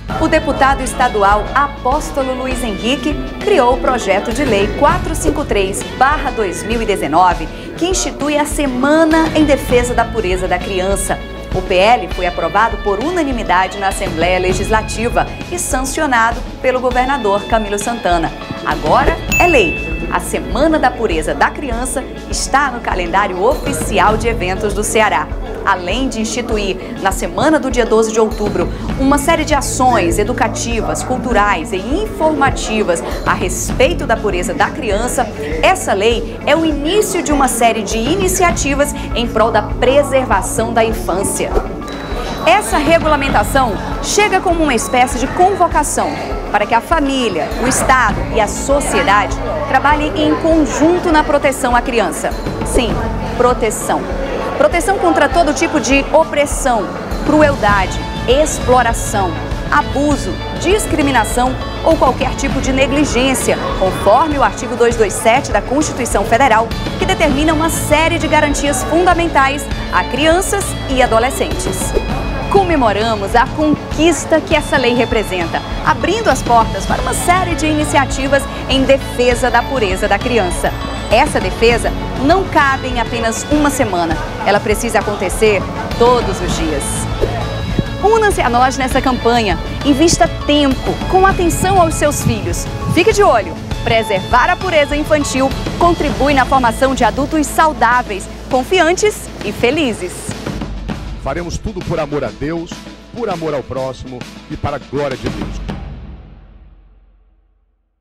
O deputado estadual Apóstolo Luiz Henrique criou o projeto de lei 453/2019, que institui a Semana em Defesa da Pureza da Criança. O PL foi aprovado por unanimidade na Assembleia Legislativa e sancionado pelo governador Camilo Santana. Agora é lei. A Semana da Pureza da Criança está no calendário oficial de eventos do Ceará. Além de instituir, na semana do dia 12 de outubro, uma série de ações educativas, culturais e informativas a respeito da pureza da criança, essa lei é o início de uma série de iniciativas em prol da preservação da infância. Essa regulamentação chega como uma espécie de convocação para que a família, o Estado e a sociedade trabalhem em conjunto na proteção à criança. Sim, proteção. Proteção contra todo tipo de opressão, crueldade, exploração, abuso, discriminação ou qualquer tipo de negligência, conforme o artigo 227 da Constituição Federal, que determina uma série de garantias fundamentais a crianças e adolescentes. Comemoramos a conquista que essa lei representa, abrindo as portas para uma série de iniciativas em defesa da pureza da criança. Essa defesa não cabe em apenas uma semana, ela precisa acontecer todos os dias. Una-se a nós nessa campanha, invista tempo, com atenção aos seus filhos. Fique de olho, preservar a pureza infantil contribui na formação de adultos saudáveis, confiantes e felizes. Faremos tudo por amor a Deus, por amor ao próximo e para a glória de Deus.